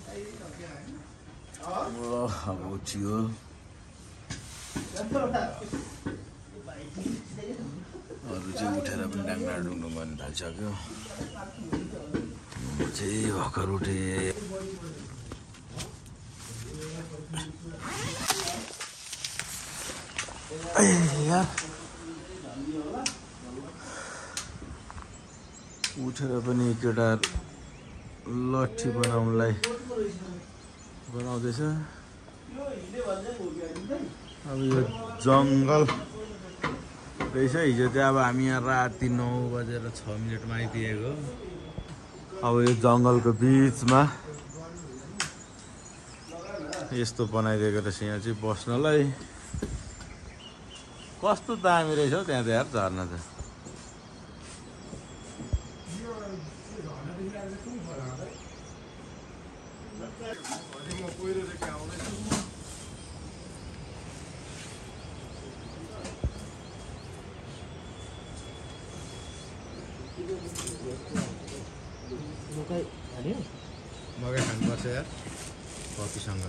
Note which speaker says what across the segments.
Speaker 1: अब उठ्यो अरू चाहिँ उठेर पनि डाङ्गा डुङ्नु गर्न थालिसक्यो म चाहिँ भर्खर उठेँ उठेर पनि केटा लट्ठी बनाउँदैछ अब यो जङ्गल रहेछ हिजो चाहिँ अब हामी यहाँ राति 9:06 आइदिएको अब यो जङ्गलको बिचमा यस्तो बनाइदिएको रहेछ यहाँ चाहिँ बस्नलाई कस्तो दामी रहेछ हौ त्यहाँ त यार झर्ना त मकै खानुपर्छ यार कफीसँग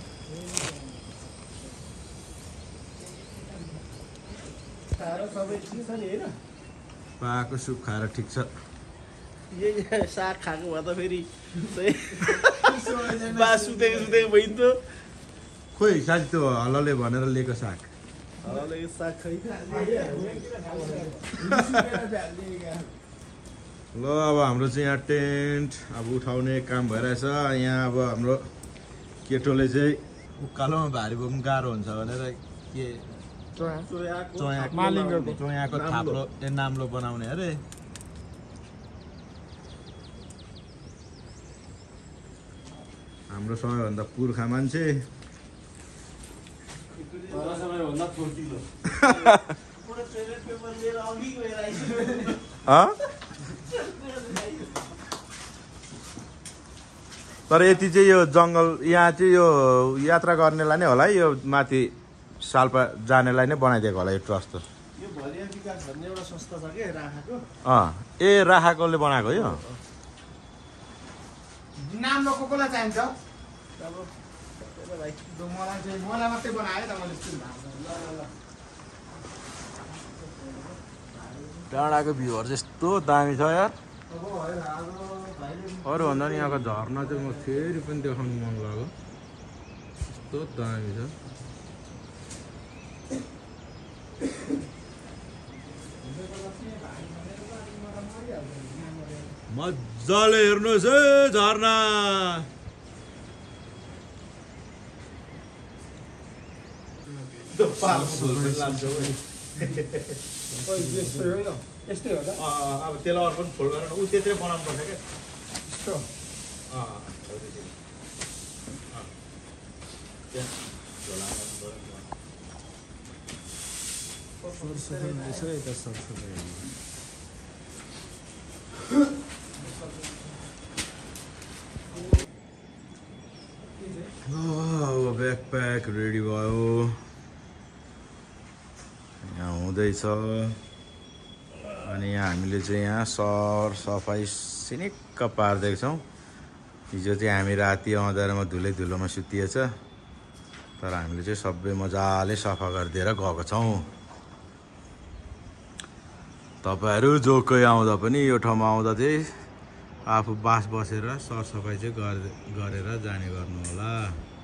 Speaker 1: पाको सुप खाएर ठिक छ
Speaker 2: साग खाएको भए त फेरि सुतेको भइन्थ्यो
Speaker 1: खोइ साँच्ची त्यो हलले भनेर लिएको साग ल अब हाम्रो चाहिँ यहाँ टेन्ट अब उठाउने काम भइरहेछ यहाँ अब हाम्रो केटोले चाहिँ उकालोमा भारी बोक्नु गाह्रो हुन्छ भनेर के चोयाको थाप्लो नाम्लो बनाउने अरे हाम्रो सबैभन्दा पुर्खा मान्छे तर यति चाहिँ यो जङ्गल यहाँ चाहिँ यो यात्रा गर्नेलाई नै होला है यो माथि साल्पा जानेलाई नै बनाइदिएको होला यो ट्रस्ट त ए राखाकोले बनाएको यो
Speaker 2: नाम लोको कोलाई चाहिन्छ मलाई मात्रै बनायो त मैले
Speaker 1: डाँडाको भ्यूहरू चाहिँ यस्तो दामी छ यार अरूभन्दा नि यहाँको झर्ना चाहिँ म फेरि पनि देखाउनु मन लाग्यो यस्तो दामी छ मजाले हेर्नुहोस् है झर्ना
Speaker 2: यस्तै हो त
Speaker 1: अब त्यसलाई अर्को पनि फोल्ड गरेर ऊ त्यत्रै बनाउनु पर्छ क्या अब ब्याकप्याक रेडी भयो यहाँ हुँदैछ अनि यहाँ हामीले चाहिँ यहाँ सर सफाइ सिनिक्क पारिदिएको छौँ हिजो चाहिँ हामी राति अँध्यारोमा धुलोमा सुतिएछ तर हामीले चाहिँ सबै मजाले सफा गरिदिएर गएको छौँ तपाईहरू जो कोही आउँदा पनि यो ठाउँमा आउँदा चाहिँ आफू बसेर सरसफाइ चाहिँ गरेर जाने गर्नु होला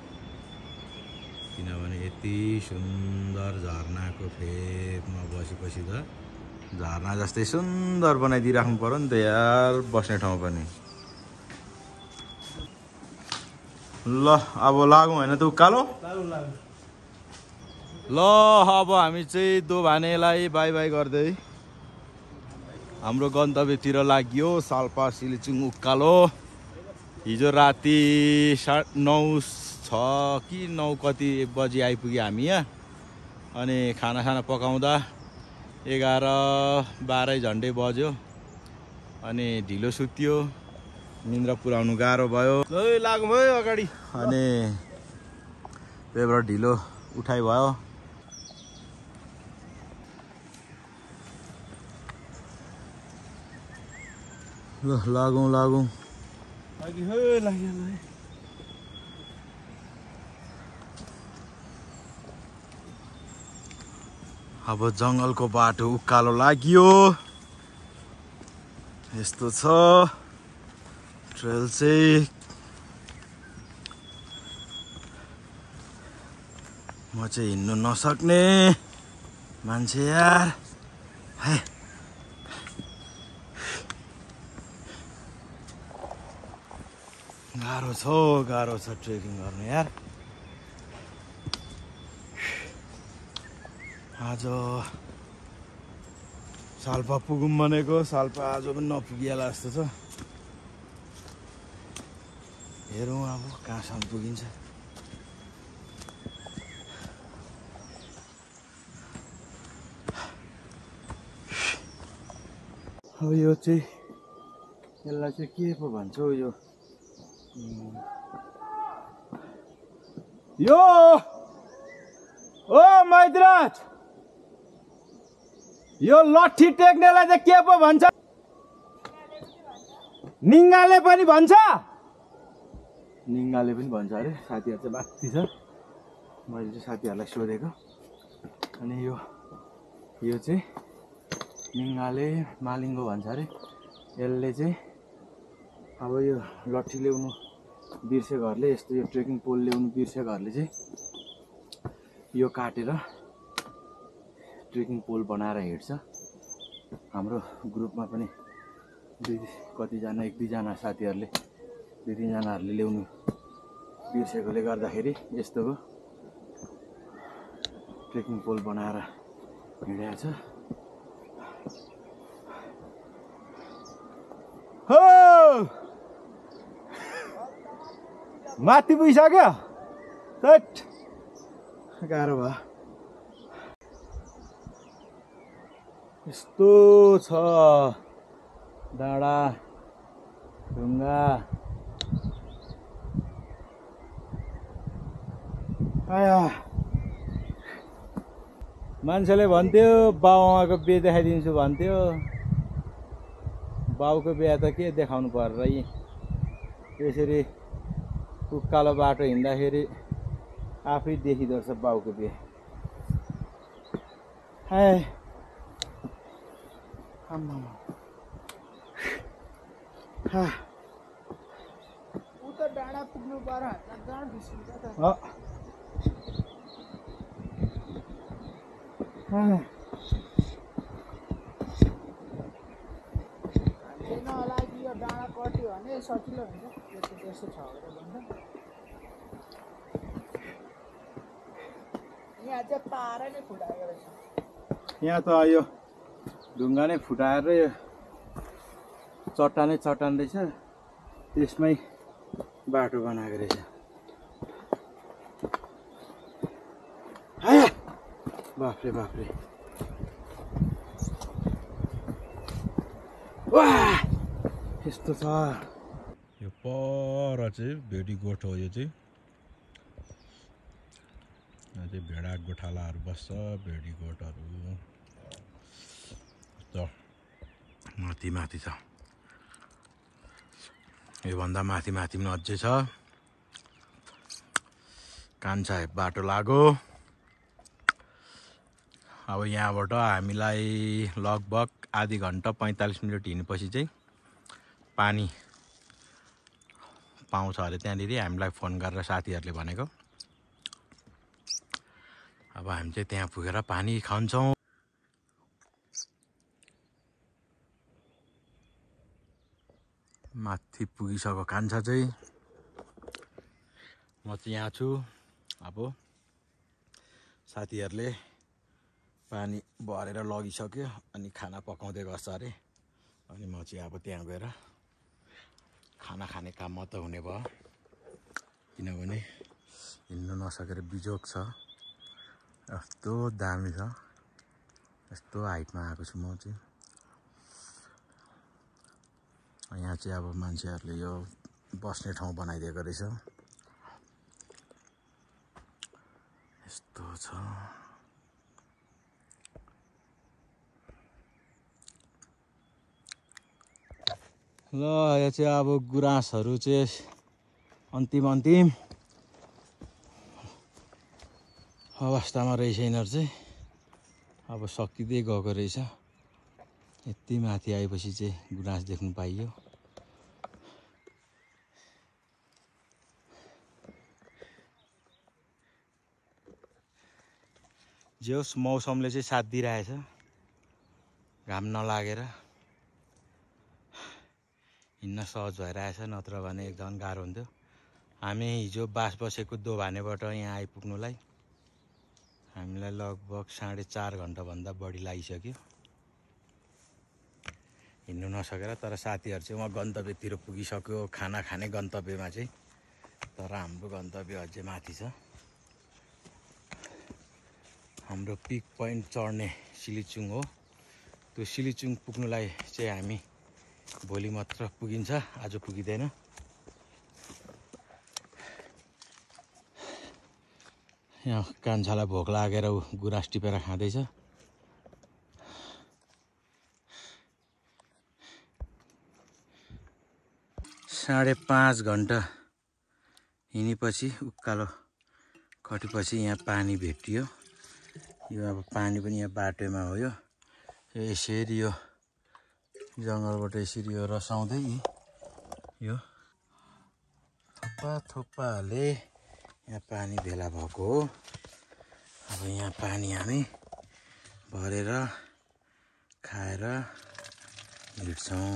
Speaker 1: किनभने यति सुन्दर झर्नाको फेदमा बसेपछि त झर्ना जस्तै सुन्दर बनाइदिइराख्नु पर्यो नि त यार बस्ने ठाउँ पनि ल अब लागौँ होइन त उकालो ल अब हामी चाहिँ दोभानेलाई बाई बाई गर्दै हाम्रो गन्तव्यतिर लाग्यो साल्पा सिलिचुङ उकालो हिजो राति 9:06 कि 9 कति बजी आइपुग्यो हामी यहाँ अनि खाना पकाउँदा 11-12 झन्डै बज्यो अनि ढिलो सुत्यो निन्द्रा पुर्याउनु गाह्रो भयो
Speaker 2: लाग्नु भयो अगाडि
Speaker 1: अनि त्यही भएर ढिलो उठाइ भयो ल लागौँ अब जङ्गलको बाटो उकालो लाग्यो यस्तो छ ट्रेल चाहिँ म चाहिँ हिँड्नु नसक्ने मान्छे यार है गाह्रो छ ट्रेकिङ गर्नु यार आज साल्पा पुगौँ भनेको साल्पा आज पनि नपुगिएला जस्तो छ हेरौँ अब कहाँसम्म पुगिन्छ अब यो चाहिँ यसलाई चाहिँ के पो भन्छ यो ओ मैदराज यो लट्ठी टेक्नेलाई चाहिँ के पो भन्छ निङ्गाले पनि भन्छ निङ्गाले पनि भन्छ अरे साथीहरु चाहिँ बाक्ती छ मैले चाहिँ साथीहरुलाई सोधेको अनि यो चाहिँ निङ्गाले मालिङ्गो भन्छ अरे यसले चाहिँ अब यो लट्ठी ल्याउनु बिर्सेकोहरूले यस्तो यो ट्रेकिङ पोल ल्याउनु बिर्सेकोहरूले चाहिँ यो काटेर ट्रेकिङ पोल बनाएर हिँड्छ हाम्रो ग्रुपमा पनि कतिजना एक दुईजना साथीहरूले दुई तीनजनाहरूले ल्याउनु बिर्सेकोले गर्दाखेरि यस्तोको ट्रेकिङ पोल बनाएर हिँडेको छ हो माथि पुगिसक्यो तट गाह्रो भयो यस्तो छ डाँडा ढुङ्गा आया मान्छेले भन्थ्यो बाउआमाको बिहे देखाइदिन्छु भन्थ्यो बाउको बिहे त के देखाउनु पर्छ यसरी उकालो बाटो हिँड्दाखेरि आफै देखिदो रहेछ बाउको बिहे हाय
Speaker 2: उता डाँडा पुग्नु पर्यो गाउँ ढिस्किन्छ त लागि यो डाँडा कट्यो भने सजिलो हुन्छ त्यस्तो छ भनेर भन्छ यहाँ चाहिँ पारा नै फुटाएको रहेछ
Speaker 1: यहाँ त यो ढुङ्गा नै फुटाएर यो चट्टान रहेछ त्यसमै बाटो बनाएको रहेछ बाफ्रे बाफ्रे वाह यस्तो छ यो पर चाहिँ भेडी गोठ हो यो चाहिँ भेडा गोठालाहरू बस्छ भेडी गोठहरू माथि माथि छ योभन्दा माथि माथि पनि अझै छ कान्छा बाटो लाग्यो अब यहाँबाट हामीलाई लगभग आधी घन्टा 45 मिनट हिँडेपछि चाहिँ पानी पाउँछ अरे त्यहाँनिर हामीलाई फोन गरेर साथीहरूले भनेको अब हामी चाहिँ त्यहाँ पुगेर पानी खान्छौँ माथि पुगिसक्यो कान्छा चाहिँ म चाहिँ यहाँ छु अब साथीहरूले पानी भरेर लगिसक्यो अनि खाना पकाउँदै गर्छ अरे अनि म चाहिँ अब त्यहाँ गएर खाना खाने काम मात्र हुने भयो किनभने हिँड्नु नसकेर बिजोग छ यस्तो दामी छ यस्तो हाइटमा आएको छु म चाहिँ यहाँ चाहिँ अब मान्छेहरूले यो बस्ने ठाउँ बनाइदिएको रहेछ यस्तो छ ल यो चाहिँ अब गुराँसहरू चाहिँ अन्तिम अवस्थामा रहेछ यिनीहरू चाहिँ अब सकिँदै गएको रहेछ। यति माथि आएपछि चाहिँ गुराँस देख्नु पाइयो। जे होस् मौसमले चाहिँ साथ दिइरहेछ, घाम नलागेर हिँड्न सहज भइरहेछ, नत्र भने एकदम गाह्रो हुन्थ्यो। हामी हिजो बास बसेको दोभानेबाट यहाँ आइपुग्नुलाई हामीलाई लगभग 4.5 घन्टाभन्दा बढी लागिसक्यो हिँड्नु नसकेर। तर साथीहरू चाहिँ उहाँ गन्तव्यतिर पुगिसक्यो, खाना खाने गन्तव्यमा चाहिँ। तर हाम्रो गन्तव्य अझै माथि छ। हाम्रो पिक पोइन्ट चढ्ने सिलिचुङ हो। त्यो सिलिचुङ पुग्नुलाई चाहिँ हामी भोलि मात्र पुगिन्छ, आज पुगिँदैन। यहाँ कान्छालाई भोक लागेर गुराँस टिपेर खाँदैछ। साढे 5 घन्टा हिँडेपछि उकालो कटेपछि यहाँ पानी भेटियो। यो अब पानी पनि यहाँ बाटोमा हो। यो यसरी यो जङ्गलबाट यसरी यो रसाउँदै यो थोपा थोपाले यहाँ पानी भेला भएको हो। अब यहाँ पानी हामी भरेर खाएर हिँड्छौँ।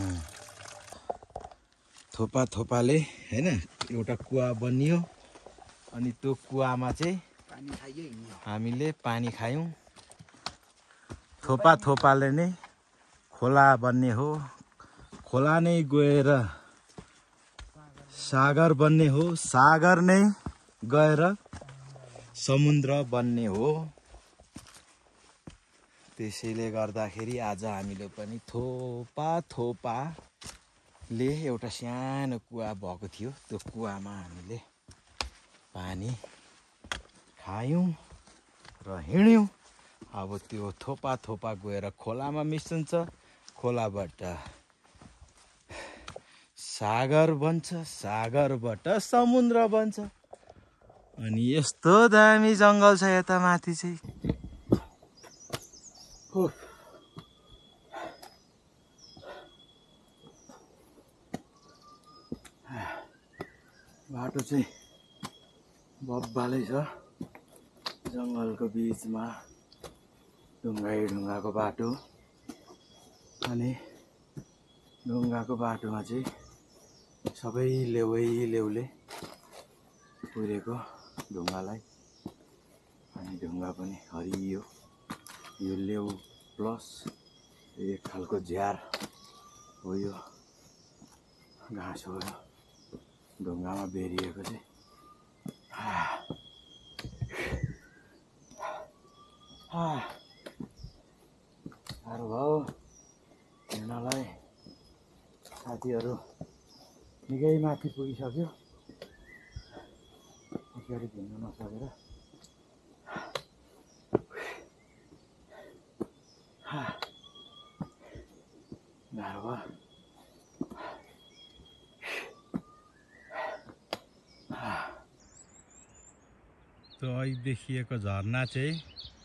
Speaker 1: थोपा थोपाले हैन एउटा कुवा बनियो अनि त्यो कुवामा चाहिँ हामीले पानी खायौँ। थोपा थोपाले नै खोला बन्ने हो। खोला नै गएर सागर बन्ने हो। सागर नै गएर समुद्र बन्ने हो। त्यसैले गर्दाखेरि आज हामीले पनि थोपा थोपाले एउटा सानो कुवा भएको थियो। त्यो कुवामा हामीले पानी खायौँ र हिँड्यौँ। अब त्यो थोपा थोपा गएर खोलामा मिसिन्छ। खोलाबाट सागर बन्छ, सागरबाट समुद्र बन्छ। अनि यस्तो दामी जङ्गल छ यता माथि चाहिँ। बाटो चाहिँ बब्बालै छ। जङ्गलको बिचमा ढुङ्गाको बाटो। अनि ढुङ्गाको बाटोमा चाहिँ सबै लेउले पुरेको ढुङ्गालाई। अनि ढुङ्गा पनि हरियो। यो लेउ प्लस एक खालको झ्यार हो। यो घाँस हो। ढुङ्गामा बेरिएको चाहिँ साह्रो भयो हिँड्नलाई। साथीहरू निकै माथि पुगिसक्यो। यसरी हिँड्न नसकेर गाह्रो भयो। त्यो अघि देखिएको झरना चाहिँ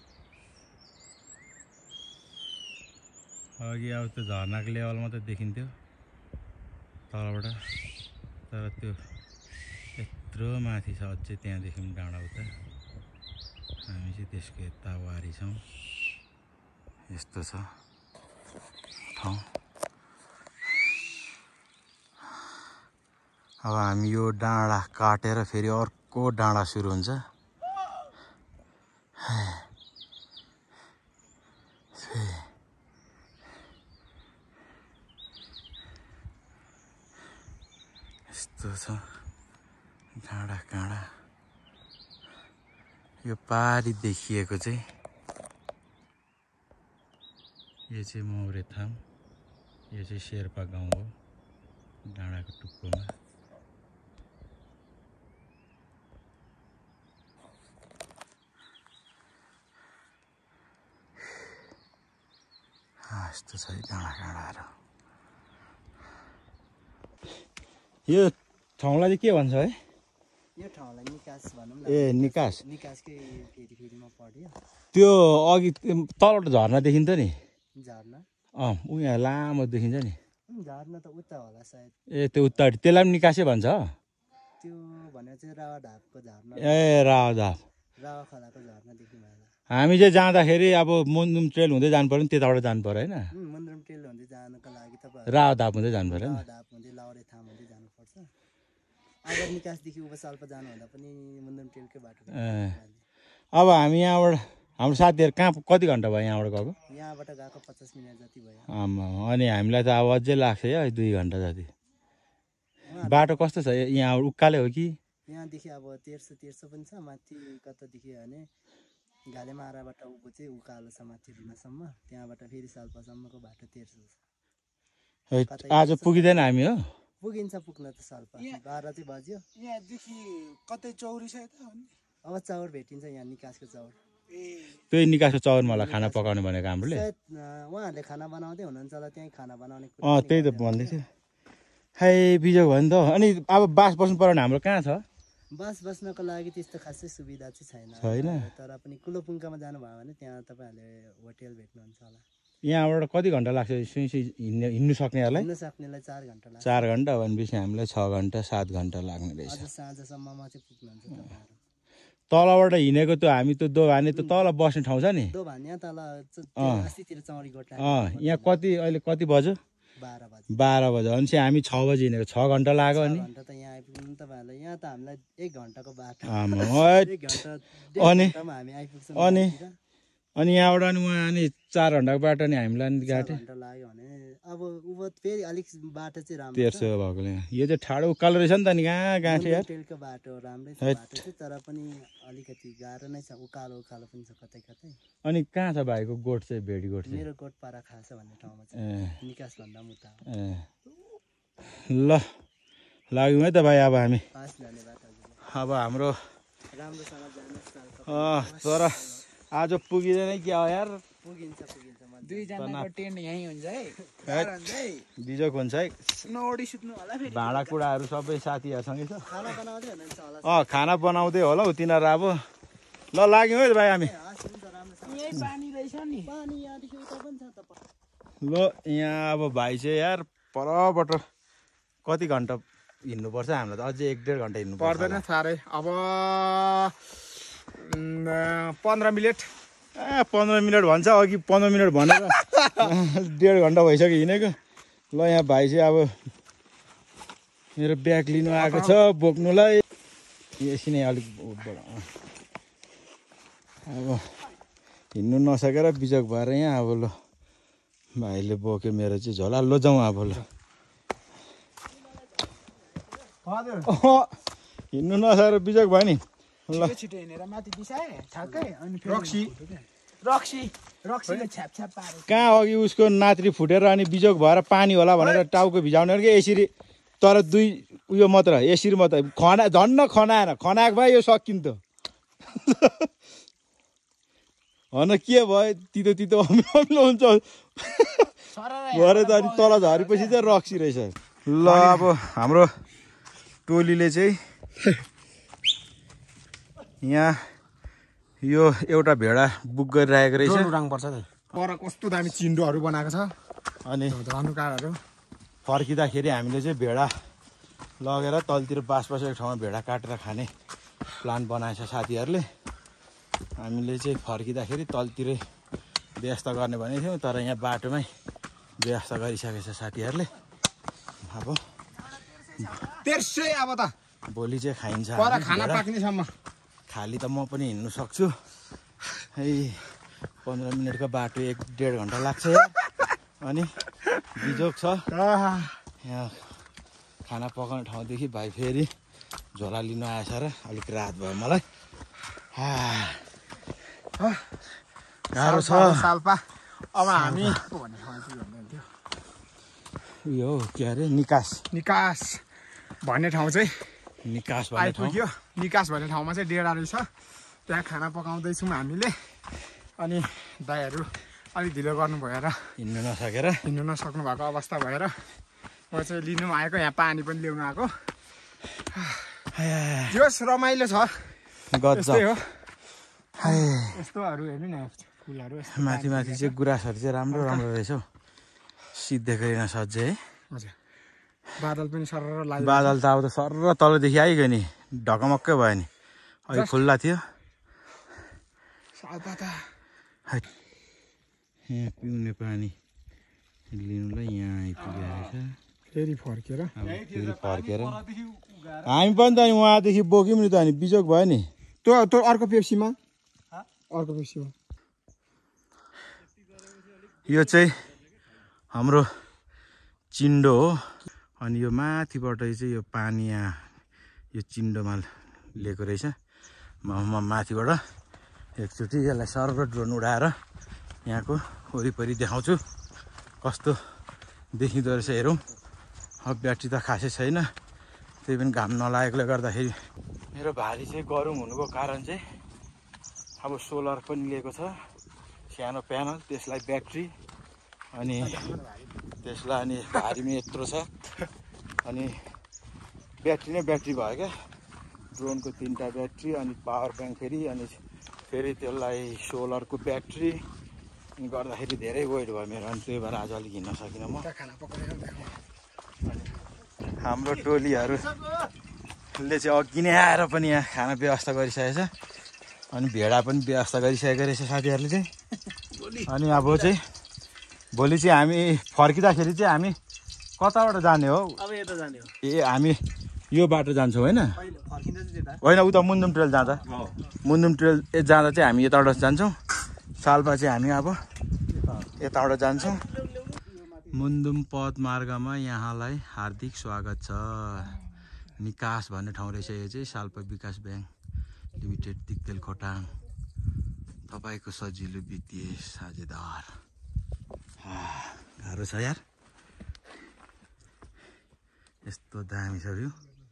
Speaker 1: अघि अब त्यो झरनाको लेभल मात्रै देखिन्थ्यो तलबाट। तर त्यो यत्रो माथि छ अझै त्यहाँदेखि डाँडा उता। हामी चाहिँ त्यसको यता वारी छौँ। यस्तो छ ठाउँ। अब हामी यो डाँडा काटेर फेरि अर्को डाँडा सुरु हुन्छ। यस्तो छ डाँडा काँडा। यो पारी देखिएको चाहिँ यो चाहिँ मौरेथाम। यो चाहिँ शेर्पा गाउँ हो डाँडाको टुप्पोमा। यस्तो छ डाँडा काँडाहरू। यो ठाउँलाई चाहिँ के भन्छ है?
Speaker 3: यो ठाउँलाई निकास भनौँ न।
Speaker 1: ए निकास
Speaker 3: निकासकै फेरिमा पढ्यो
Speaker 1: त्यो अघि तलबाट झर्ना देखिन्छ नि
Speaker 3: झर्ना।
Speaker 1: ऊ यहाँ लामो देखिन्छ नि
Speaker 3: झर्ना त उता होला सायद।
Speaker 1: ए त्यो उता त्यसलाई पनि निकासै भन्छ
Speaker 3: त्यो भने चाहिँ रावा ढापको झर्ना।
Speaker 1: ए रावधाप
Speaker 3: रावा खोलाको झर्ना देख्नु भयो।
Speaker 1: हामी चाहिँ जाँदाखेरि अब मुन्दुम ट्रेल हुँदै जानु पर्यो नि त्यताबाट जानु पर्यो होइन
Speaker 3: मन्दिरम ट्रेल हुँदै जानको लागि तपाईँ
Speaker 1: रावधाप हुँदै जानु पर्यो नि
Speaker 3: रावा ढाप हुँदै लाउरे थाम हुँदै जानुपर्छ। अगर निकासदेखि उभो साल्पा जानुहुँदा पनि मन्दिरम ट्रेलकै बाटो।
Speaker 1: अब हामी यहाँबाट हाम्रो साथीहरू कहाँ कति घन्टा भयो यहाँबाट गएको
Speaker 3: यहाँबाट गएको 50 मिनट जति भयो।
Speaker 1: आमा अनि हामीलाई त अब अझै लाग्छ है 2 घन्टा जति बाटो कस्तो छ यहाँ उकालै हो कि
Speaker 3: यहाँदेखि अब 1300 पनि छ माथि कतादेखि भने घालेमाराबाट उँभो चाहिँ उकालो छ माथि रुनासम्म त्यहाँबाट फेरि साल्पासम्मको बाटो 1300 छ।
Speaker 1: आज पुगिँदैन हामी हो
Speaker 3: पुगिन्छ पुग्न त साल्पा 12 चाहिँ बज्यो।
Speaker 2: यहाँदेखि कतै चौरी छ यता हो नि
Speaker 3: अब चाउर भेटिन्छ यहाँ निकासको चाउर।
Speaker 1: त्यही निकासको चौरमा होला खाना पकाउने भनेको हाम्रोले
Speaker 3: सायद उहाँहरूले खाना बनाउँदै हुनुहुन्छ होला त्यहीँ खाना बनाउने
Speaker 1: त्यही त भन्दै थियो है बिजोग भयो नि त अनि अब बास बस्नु पर्यो भने हाम्रो कहाँ छ
Speaker 3: बस बस्नको लागि त्यस्तो खासै सुविधा चाहिँ
Speaker 1: छैन
Speaker 3: तर पनि कुलोपुङ्कामा जानुभयो भने त्यहाँ तपाईँहरूले होटेल भेट्नुहुन्छ होला।
Speaker 1: यहाँबाट कति घन्टा लाग्छ हिँड्नु सक्नेहरूलाई
Speaker 3: हिँड्नु सक्नेलाई 4 घन्टा लाग्छ।
Speaker 1: 4 घन्टा भनेपछि हामीलाई 6 घन्टा 7 घन्टा लाग्ने रहेछ
Speaker 3: अझ साँझसम्ममा चाहिँ पुग्नुहुन्छ तपाईँहरू।
Speaker 1: तलबाट हिँडेको त्यो हामी त दोभाने त तल बस्ने ठाउँ छ नि
Speaker 3: दोभान यहाँ तल अस्तितिर चौरी गोटा
Speaker 1: यहाँ कति अहिले कति बज्यो 12 बज्यो अनि चाहिँ हामी 6 बजी हिँडेको 6 घन्टा लाग्यो अनि
Speaker 3: घन्टा त यहाँ आइपुग्नु तपाईँहरूलाई यहाँ त हामीलाई 1 घन्टाको बाटो 1 घन्टा हामी आइपुग्छौँ
Speaker 1: अनि यहाँबाट अनि उहाँ अनि 4 घन्टाको बाटो नि हामीलाई नि गाटे
Speaker 3: घन्टा लाग्यो भने अब उभो फेरि अलिक बाटो चाहिँ राम्रो
Speaker 1: 1300 भएकोले यो चाहिँ ठाडो उकालो रहेछ नि त नि कहाँ गाँठे यार
Speaker 3: टेलको बाटो राम्रै छ बाटो चाहिँ तर पनि अलिकति गाह्रो नै छ उकालो उकालो पनि छ कतै कतै।
Speaker 1: अनि कहाँ छ भाइको गोठ चाहिँ भेडी गोठ चाहिँ
Speaker 3: मेरो गोठ पारा खास भन्ने ठाउँमा चाहिँ निकास भन्दा मुता
Speaker 1: ल लाग्यौँ है त भाइ अब हामी
Speaker 3: धन्यवाद
Speaker 1: अब हाम्रो
Speaker 3: राम्रोसँग जानुहोस्
Speaker 1: तर आज पुगिँदैन क्या हो यार
Speaker 3: पुगिन्छ
Speaker 2: दुईजनाको टेन्ट यहीँ हुन्छ है
Speaker 1: बिजोक हुन्छ है
Speaker 2: नौडी सुत्नु होला फेरि
Speaker 1: भाँडाकुँडाहरू सबै साथीहरूसँगै छ
Speaker 3: खाना बनाउँदै हुनुहुन्छ होला।
Speaker 1: खाना बनाउँदै होला हौ तिनीहरू अब ल लाग्यौँ है भाइ हामी
Speaker 2: यही पानी रहेछ नि
Speaker 3: पानी यहाँदेखि उता पनि छ त।
Speaker 1: ल यहाँ अब भाइ चाहिँ यार परबाट कति घन्टा हिँड्नुपर्छ हामीलाई त अझै 1-1.5 घन्टा हिँड्नु
Speaker 2: पर्दैन साह्रै अब 15 मिनट
Speaker 1: 15 मिनट भन्छ अघि 15 मिनट भनेर 1.5 घन्टा भइसक्यो हिँडेको। ल यहाँ भाइ चाहिँ अब मेरो ब्याग लिनु आएको छ बोक्नुलाई यसरी नै अलिक अब हिँड्नु नसकेर बिजोक भएर यहाँ अब ल भाइले बोक्यो मेरो चाहिँ झोला ल जाउँ अब ल हिँड्नु नसकेर बिजोक भयो नि ल
Speaker 2: छिटो हिँडेर माथि दिसाए ठ्याक्कै अनि रक्सीले छ्याप छ्याप पारे
Speaker 1: कहाँ अघि उसको नात्री फुटेर अनि बिजोक भएर पानी होला भनेर टाउको भिजाउने कि यसरी तर 2 उयो मात्र यसरी मात्र झन्न खनाएको भए यो सकिन्थ्यो होइन के भयो तितो तितो अमिलो हुन्छ भरे त अनि तल झरेपछि चाहिँ रक्सी रहेछ। ल अब हाम्रो टोलीले चाहिँ यहाँ यो एउटा भेडा बुक गरिरहेको रहेछ
Speaker 2: पर्छ पर कस्तो दामी चिन्डोहरू बनाएको छ
Speaker 1: अनि
Speaker 2: धनुकाँडहरू
Speaker 1: फर्किँदाखेरि हामीले चाहिँ भेडा लगेर तलतिर बास बसेको ठाउँमा भेडा काटेर खाने प्लान बनाएछ साथीहरूले। हामीले चाहिँ फर्किँदाखेरि तलतिरै व्यवस्था गर्ने भनेको थियौँ तर यहाँ बाटोमै व्यवस्था गरिसकेको छ साथीहरूले। अब
Speaker 2: तेर्सै अब त
Speaker 1: भोलि चाहिँ खाइन्छ
Speaker 2: खाना पाक्नेसम्म
Speaker 1: खाली त म पनि हिँड्नु सक्छु है 15 मिनटको बाटो 1-1.5 घन्टा लाग्छ अनि बिजोक छ यहाँ खाना पकाउने ठाउँदेखि भाइ फेरि झोला लिनु आएछ र अलिक रात भयो मलाई गाह्रो छ
Speaker 2: साल्पा अब हामी
Speaker 1: उयो के अरे निकास
Speaker 2: भन्ने ठाउँ चाहिँ
Speaker 1: निकास भन्ने ठाउँ
Speaker 2: आइपुग्यो। निकास भन्ने ठाउँमा चाहिँ डेरा रहेछ त्यहाँ खाना पकाउँदैछौँ हामीले अनि दाइहरू अलिक ढिलो गर्नु भएर
Speaker 1: हिँड्नु
Speaker 2: नसक्नु भएको अवस्था भएर म चाहिँ लिनु आएको यहाँ पानी पनि ल्याउनु आएको जोस रमाइलो छ
Speaker 1: गजब
Speaker 2: यस्तै हो यस्तोहरू हेर्नु न फुलहरू
Speaker 1: माथि माथि चाहिँ गुराँसहरू चाहिँ राम्रो राम्रो रहेछ हौ सिद्धेको हेर्न सज्जै है
Speaker 2: हजुर बादल पनि सरर लाग्यो
Speaker 1: बादल त अब त सरर तलदेखि आइगयो नि ढकमक्कै भयो नि अहिले खुल्ला थियो
Speaker 2: सालपा त
Speaker 1: यहाँ पिउने पानी लिनुलाई यहाँ आइपुगेको रहेछ
Speaker 2: फेरि फर्केर
Speaker 1: फेरि फर्केर हामी पनि त अनि उहाँदेखि बोक्यौँ नि त अनि बिजोग भयो नि
Speaker 2: त्यो अर्को पेप्सीमा अर्को पेप्सीमा
Speaker 1: यो चाहिँ हाम्रो चिन्डो हो अनि यो माथिबाट चाहिँ यो पानी यहाँ यो चिन्डोमा लिएको रहेछ म माथिबाट एकचोटि यसलाई सरर ड्रोन उडाएर यहाँको वरिपरि देखाउँछु कस्तो देखिँदो रहेछ हेरौँ अब ब्याट्री त खासै छैन त्यही पनि घाम नलागेकोले गर्दाखेरि मेरो भारी चाहिँ गरौँ हुनुको कारण चाहिँ अब सोलर पनि लिएको छ सानो प्यानल त्यसलाई ब्याट्री अनि त्यसलाई अनि भारीमा यत्रो छ अनि ब्याट्री नै ब्याट्री भयो क्या ड्रोनको 3टा ब्याट्री अनि पावर ब्याङ्क फेरि त्यसलाई सोलरको ब्याट्री गर्दाखेरि धेरै वेट भयो मेरो अनि त्यही भएर आज अलिक हिँड्न सकिनँ म हाम्रो टोलीहरूले चाहिँ अघि नै आएर पनि यहाँ खाना व्यवस्था गरिसकेको छ अनि भेडा पनि व्यवस्था गरिसकेको रहेछ साथीहरूले चाहिँ अनि अब चाहिँ भोलि चाहिँ हामी फर्किँदाखेरि चाहिँ हामी कताबाट जाने हो
Speaker 3: अब यता जाने हो
Speaker 1: ए हामी यो बाटो जान्छौँ होइन होइन उता मुन्दुम ट्रेल जाँदा मुन्दुम ट्रेल जाँदा चाहिँ हामी यताबाट जान्छौँ सालपा चाहिँ हामी अब यताबाट जान्छौँ मुन्दुम पथ मार्गमा यहाँलाई हार्दिक स्वागत छ निकास भन्ने ठाउँ रहेछ यो चाहिँ सालपा विकास ब्याङ्क लिमिटेड दिक्तेल खोटाङ तपाईँको सजिलो वित्तीय साझेदार गाह्रो छ यार यस्तो दामी छ भ्यू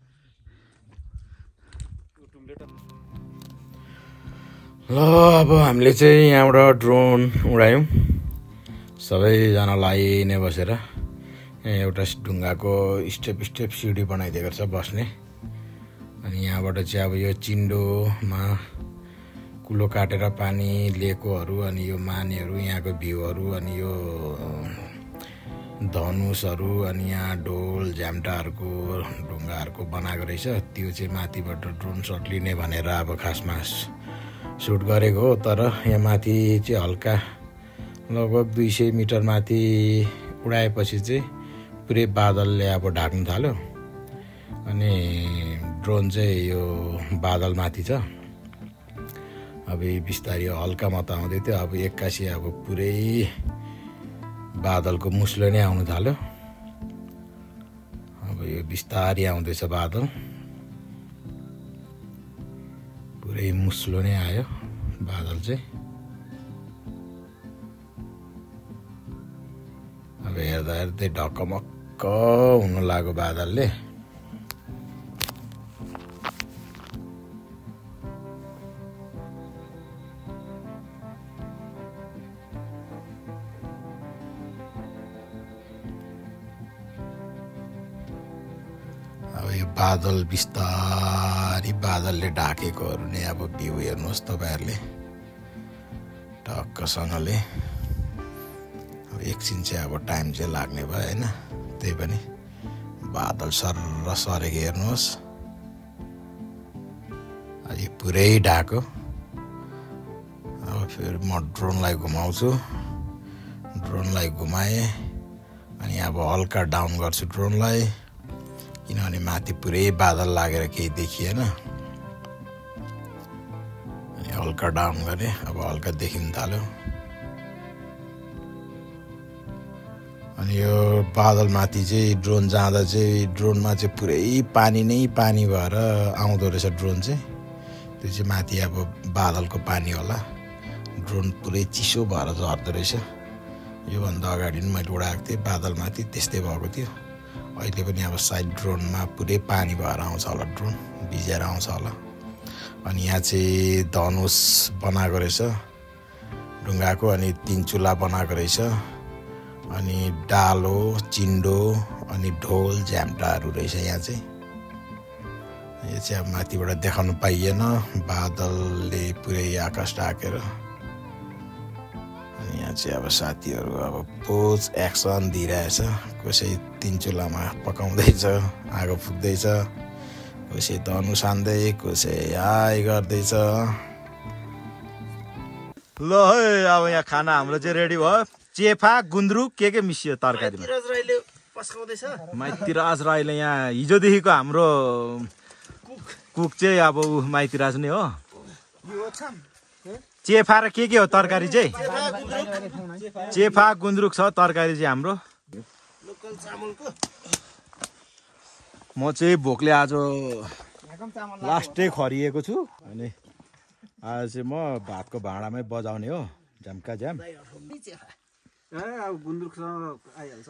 Speaker 1: ल अब हामीले चाहिँ यहाँबाट ड्रोन उडायौँ सबैजना लाइनै बसेर यहाँ एउटा ढुङ्गाको स्टेप सिडी बनाइदिएको छ बस्ने अनि यहाँबाट चाहिँ अब यो चिन्डोमा कुलो काटेर पानी लिएकोहरू अनि यो मानेहरू यहाँको भ्यूहरू अनि यो धनुषहरू अनि यहाँ ढोल झ्याम्टाहरूको ढुङ्गाहरूको बनाएको रहेछ त्यो चाहिँ माथिबाट ड्रोन सट लिने भनेर अब खासमा सुट गरेको हो तर यहाँ माथि चाहिँ हल्का लगभग 200 मिटर माथि उडाएपछि चाहिँ पुरै बादलले अब ढाक्न थाल्यो अनि ड्रोन चाहिँ यो बादलमाथि छ अब बिस्तारै हल्का मात्र आउँदै थियो अब एक्कासी अब पुरै बादलको मुस्लो नै आउनु थाल्यो अब यो बिस्तारै आउँदैछ बादल पुरै मुस्लो नै आयो बादल चाहिँ अब हेर्दा हेर्दै ढकमक्क हुन लाग्यो बादलले अब यो बादल बिस्तारै बादलले ढाकेकोहरू नै अब भ्यू हेर्नुहोस् तपाईँहरूले टक्कसँगले अब एकछिन चाहिँ अब टाइम चाहिँ लाग्ने भयो होइन त्यही पनि बादल सर्र सरेको हेर्नुहोस् यो पुरै ढाको अब फेरि म ड्रोनलाई घुमाउँछु ड्रोनलाई घुमाएँ अनि अब हल्का डाउन गर्छु ड्रोनलाई किनभने माथि पुरै बादल लागेर केही देखिएन अनि हल्का डाउन गरेँ अब हल्का देखिन थाल्यो अनि यो बादलमाथि चाहिँ ड्रोन जाँदा चाहिँ ड्रोनमा चाहिँ पुरै पानी नै पानी भएर आउँदो रहेछ ड्रोन चाहिँ त्यो चाहिँ माथि अब बादलको पानी होला ड्रोन पुरै चिसो भएर झर्दो रहेछ योभन्दा अगाडि पनि मैले उडाएको थिएँ बादलमाथि त्यस्तै भएको थियो अहिले पनि अब साइड ड्रोनमा पुरै पानी भएर आउँछ होला ड्रोन भिजेर आउँछ होला अनि यहाँ चाहिँ धनुष बनाएको रहेछ ढुङ्गाको अनि 3 चुल्हा बनाएको रहेछ अनि डालो चिन्डो अनि ढोल झ्याम्टाहरू रहेछ यहाँ चाहिँ
Speaker 4: यो चाहिँ अब माथिबाट देखाउनु पाइएन, बादलले पुरै आकाश ढाकेर। अनि यहाँ चाहिँ अब साथीहरू अब पोज एक्सन दिइरहेछ। कसै 3 चुलामा पकाउँदैछ, आगो फुक्दैछ, कसै धनु सान्दै, कसै हाई गर्दैछ।
Speaker 1: ल है अब यहाँ खाना हाम्रो चाहिँ रेडी भयो। चेफा गुन्द्रुक के मिसियो तरकारीमा। माइतीराज राईले यहाँ हिजोदेखिको हाम्रो कुक चाहिँ अब माइतीराज नै हो। चेफा र के हो तरकारी चाहिँ? चेफा गुन्द्रुक छ तरकारी चाहिँ हाम्रो। म चाहिँ भोकले आज लास्टै खरिएको छु। अनि आज चाहिँ म भातको भाँडामै बजाउने हो, झ्याम्का झ्याम।
Speaker 3: अब गुन्द्रुकसँग आइहाल्छ।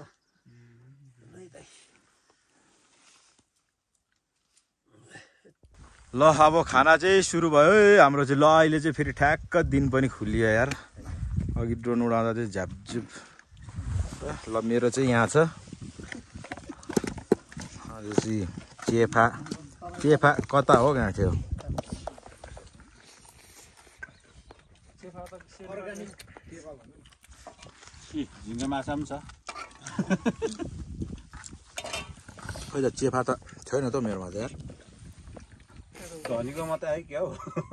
Speaker 1: ल अब खाना चाहिँ सुरु भयो हाम्रो चाहिँ। ल अहिले चाहिँ फेरि ठ्याक्क दिन पनि खुलियो यार। अघि ड्रोन उडाउँदा चाहिँ झ्यापझुप। ल मेरो चाहिँ यहाँ छ चेफा। चेफा कता हो कहाँ थियो?
Speaker 4: झिङ्गा माछा पनि छ।
Speaker 1: खोइ त चेफा त छैन त मेरोमा त यार।
Speaker 4: धनीको मात्रै आयो क्या हो।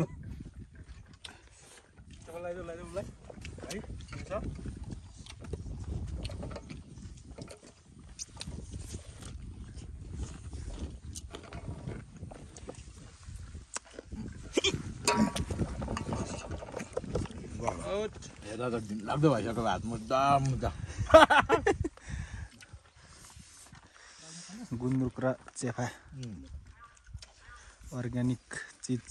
Speaker 1: हेर्दा त लाग्दो भइसक्यो भात मुद्दा मुद्दा।
Speaker 2: गुन्द्रुक र चेफा अर्ग्यानिक चिज।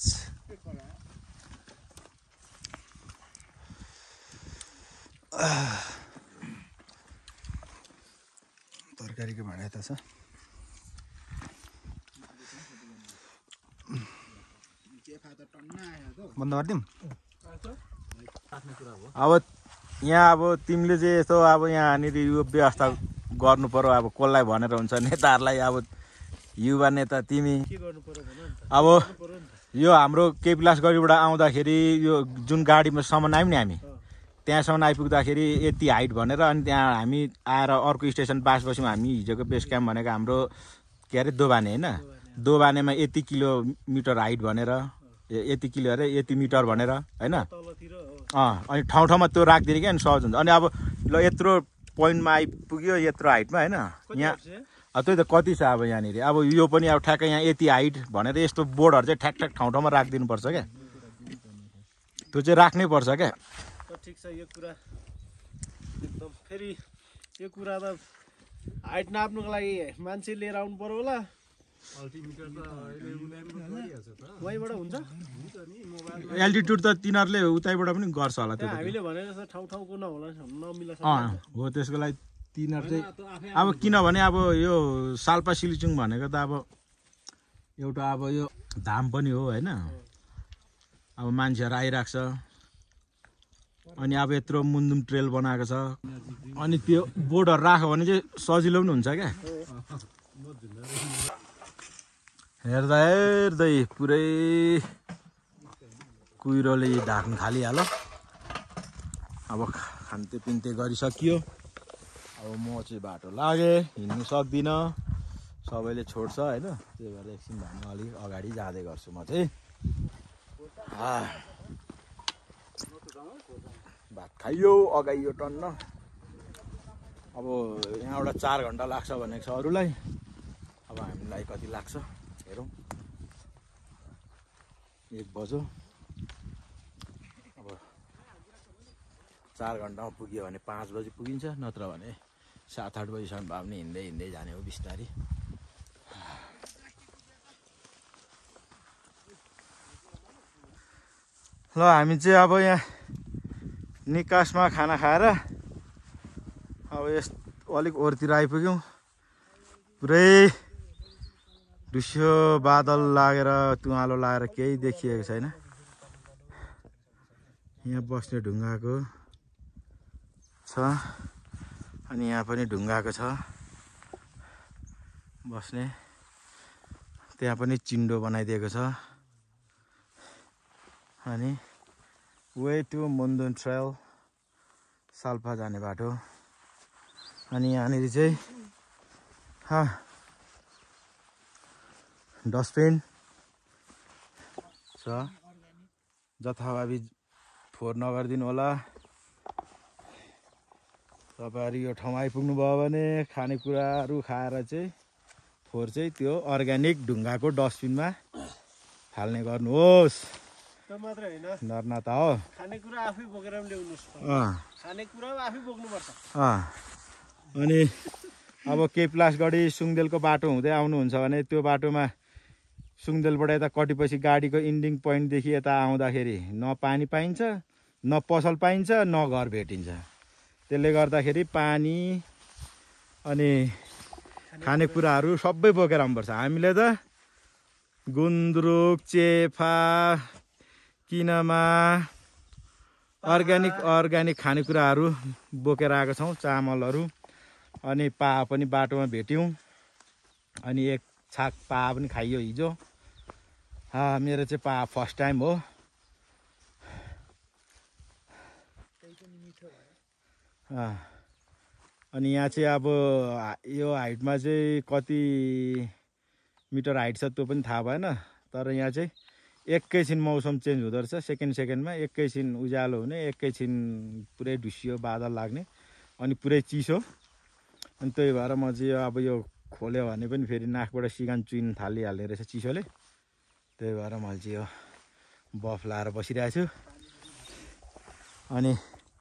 Speaker 2: तरकारीको भाँडा यता छ। बन्द गरिदिउँ।
Speaker 1: अब यहाँ अब तिमीले चाहिँ यस्तो अब यहाँनिर यो व्यवस्था गर्नु पर्यो। अब कसलाई भनेर हुन्छ? नेताहरूलाई। अब युवा नेता तिमी। अब यो हाम्रो केपिलासगढीबाट आउँदाखेरि यो जुन गाडीमा सम्म आयौँ नि हामी, त्यहाँसम्म आइपुग्दाखेरि यति हाइट भनेर, अनि त्यहाँ हामी आएर अर्को स्टेसन बस्यौँ। हामी हिजोको बेस क्याम्प भनेको हाम्रो के अरे दोबाने होइन, दोबानेमा यति किलोमिटर हाइट भनेर, यति किलो अरे यति मिटर भनेर होइन। अनि ठाउँ ठाउँमा त्यो राखिदिने क्या, अनि सहज हुन्छ। अनि अब ल यत्रो पोइन्टमा आइपुग्यो यत्रो हाइटमा होइन। यहाँ त्यही त कति छ अब यहाँनिर। अब यो पनि अब ठ्याक्कै यहाँ यति हाइट भनेर यस्तो बोर्डहरू चाहिँ ठ्याक ठ्याक ठाउँ ठाउँमा राखिदिनुपर्छ क्या। त्यो चाहिँ राख्नै पर्छ क्या।
Speaker 5: ठिक छ यो कुरा एकदम। फेरि यो कुरा त हाइट नाप्नुको लागि मान्छे लिएर आउनु पर्यो होला। वहीँबाट हुन्छ
Speaker 1: एल्टिट्युड त तिनीहरूले उतैबाट पनि गर्छ होला। त्यो
Speaker 5: हामीले भने जस्तो ठाउँ ठाउँको नहोला, नमिला।
Speaker 1: हो त्यसको लागि तिनीहरू चाहिँ अब किनभने अब यो साल्पा सिलिचुङ भनेको त अब एउटा अब यो धाम पनि हो होइन। अब मान्छेहरू आइरहेको छ। अनि अब यत्रो मुन्दुम ट्रेल बनाएको छ। अनि त्यो बोर्डहरू राख्यो भने चाहिँ सजिलो पनि हुन्छ क्या। हेर्दा हेर्दै पुरै कुहिरोले ढाक्नु थालिहाल्यो। अब खान्ते पिन्ते गरिसकियो। अब म चाहिँ बाटो लागेँ, हिँड्नु सक्दिनँ, सबैले छोड्छ होइन। त्यही भएर एकछिन भए पनि अलिक अगाडि जाँदै गर्छु म चाहिँ। भात खाइयो, अगाइयो टन्न। अब यहाँबाट 4 घन्टा लाग्छ भनेको छ अरूलाई। अब हामीलाई कति लाग्छ हेरौँ। 1 बज्यो। अब 4 घन्टामा पुग्यो भने 5 बजी पुगिन्छ, नत्र भने 7-8 बजीसम्म भए पनि हिँड्दै हिँड्दै जाने हो बिस्तारी। ल हामी चाहिँ अब यहाँ निकासमा खाना खाएर अब यस अलिक ओरतिर आइपुग्यौँ। पुरै दुस्यो बादल लागेर तुवालो लागेर केही देखिएको छैन। यहाँ बस्ने ढुङ्गाको छ, अनि यहाँ पनि ढुङ्गाको छ बस्ने। त्यहाँ पनि चिन्डो बनाइदिएको छ। अनि way to Mundum trail Salpa जाने बाटो। अनि यहाँनिर चाहिँ डस्टबिन छ, जथाभावी फोहोर नगरिदिनु होला। तपाईँहरू यो ठाउँमा आइपुग्नु भयो भने खानेकुराहरू खाएर चाहिँ फोहोर चाहिँ त्यो अर्ग्यानिक ढुङ्गाको डस्टबिनमा फाल्ने गर्नुहोस्।
Speaker 5: त्यो मात्रै होइन,
Speaker 1: नर्नाता हो
Speaker 5: खानेकुरा आफै बोकेर पनि ल्याउनुहोस्। खानेकुरा आफै बोक्नुपर्छ।
Speaker 1: अनि अब केप्लासगढी सुङदेलको बाटो हुँदै आउनुहुन्छ भने त्यो बाटोमा सुङदेलबाट यता कटेपछि गाडीको इन्डिङ पोइन्टदेखि यता आउँदाखेरि न पानी पाइन्छ, न पसल पाइन्छ, न घर भेटिन्छ। त्यसले गर्दाखेरि पानी अनि खानेकुराहरू सबै बोकेर आउनुपर्छ। हामीले त गुन्द्रुक, चेफा, किनमा अर्ग्यानिक खानेकुराहरू बोकेर आएको छौँ, चामलहरू। अनि पा पनि बाटोमा भेट्यौँ। अनि एक छाक पा पनि खाइयो हिजो। मेरो चाहिँ पा फर्स्ट टाइम हो। अनि यहाँ चाहिँ अब यो हाइटमा चाहिँ कति मिटर हाइट छ त्यो पनि थाहा भएन। तर यहाँ चाहिँ एकैछिन मौसम चेन्ज हुँदो रहेछ। सेकेन्डमा एकैछिन उज्यालो हुने, एकैछिन पुरै ढुसियो बादल लाग्ने, अनि पुरै चिसो। अनि त्यही भएर म चाहिँ अब यो खोल्यो भने पनि फेरि नाकबाट सिगान चुइन थालिहाल्ने रहेछ चिसोले। त्यही भएर मैले चाहिँ यो बफ लाएर बसिरहेको छु। अनि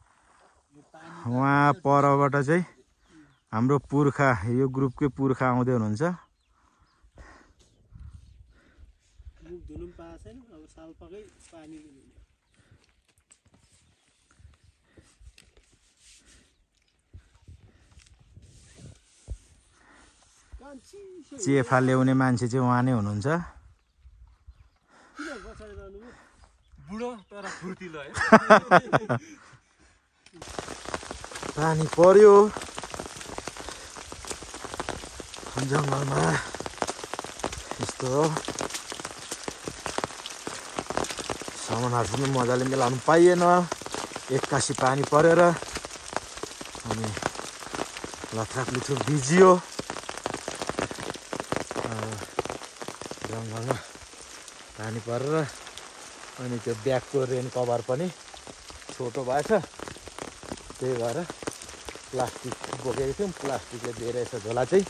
Speaker 1: वहाँ परबाट चाहिँ हाम्रो पुर्खा, यो ग्रुपकै पुर्खा आउँदै हुनुहुन्छ।
Speaker 5: मुख धुनु पनि पाएको छैन, अब साल्पाकै पानी लिनु।
Speaker 1: चेफा ल्याउने मान्छे चाहिँ उहाँ नै हुनुहुन्छ।
Speaker 5: बुढो तर फुर्तिलो है।
Speaker 1: पानी पर्यो जङ्गलमा, यस्तो हो। सामानहरू पनि मजाले मिलाउनु पाइएन, एक्कासी पानी परेर अनि लथाकलुथुक भिजियो। जङ्गलमा पानी परेर अनि त्यो ब्यागको रेन कभर पनि छोटो भएछ। त्यही भएर प्लास्टिक बोकेको थियौँ, प्लास्टिकले दिइरहेछ झोला चाहिँ।